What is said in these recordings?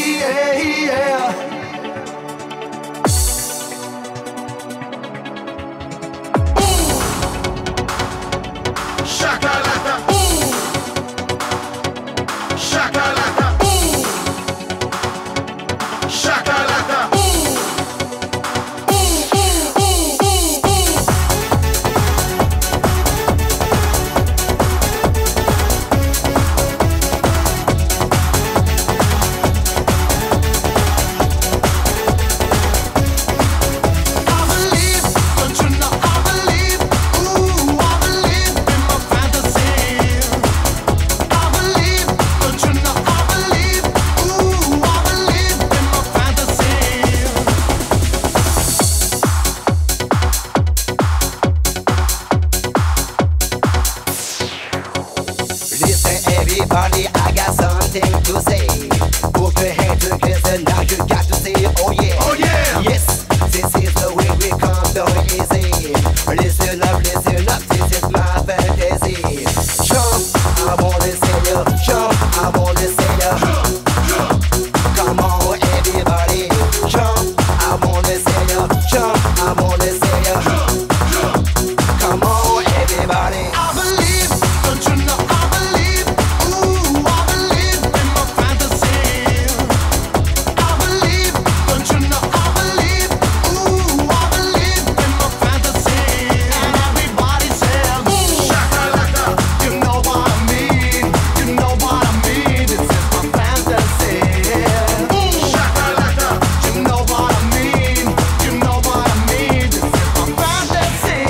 Everybody, I got something to say. Put your hand together, now you got to say, oh yeah. Oh yeah. Yes, this is the way we come down easy. Listen up, this is my fantasy. Jump, I wanna say ya. Jump, I wanna say ya. Come on, everybody. Jump, I wanna say ya. Jump, I wanna say ya. Come on, everybody. I believe, don't you know I believe. Ooh, I believe in my fantasy. I believe, don't you know I believe. Ooh, I believe in my fantasy. And everybody says, shakalaka. You know what I mean. You know what I mean. This is my fantasy. Shakalaka. You know what I mean. You know what I mean. This is my fantasy.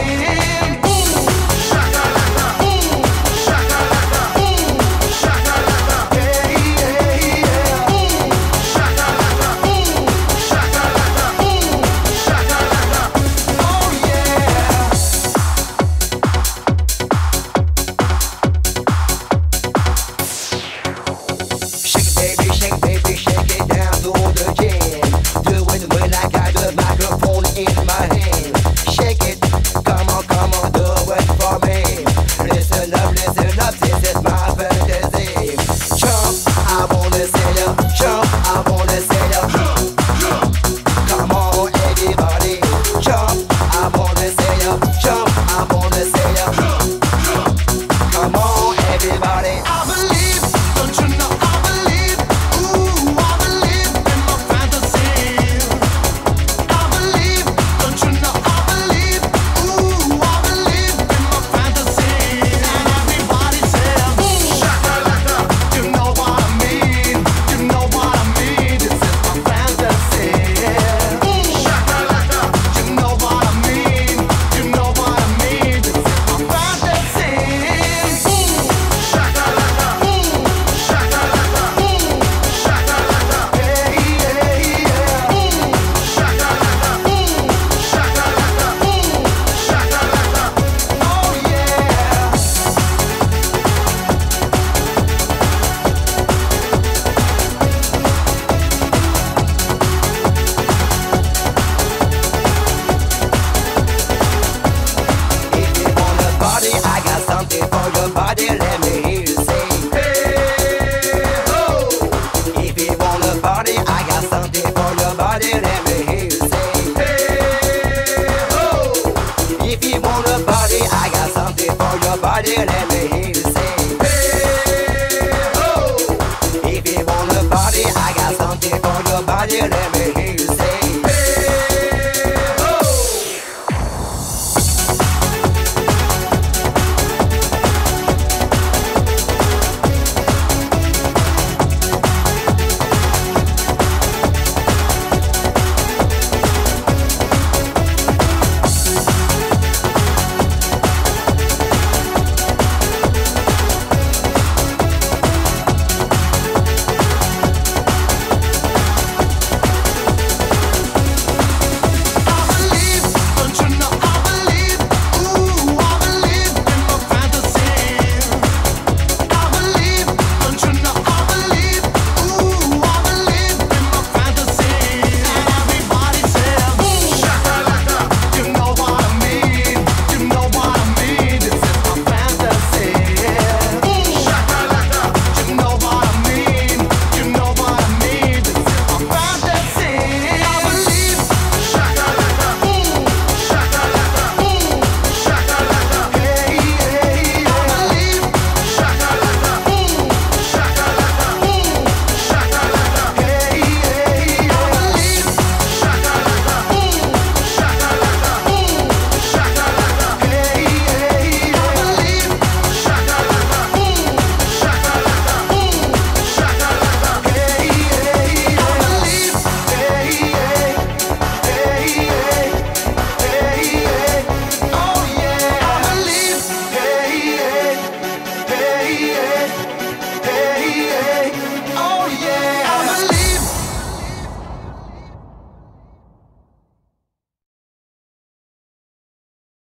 Shake baby, shake it down to the jam. Do it when I got the microphone in my hand. Shake it, come on, do it for me. Listen up, this is my fantasy. Jump, I wanna say ya. Jump, I wanna say ya. Come on, everybody. Jump, I wanna say ya. Jump, I wanna say ya.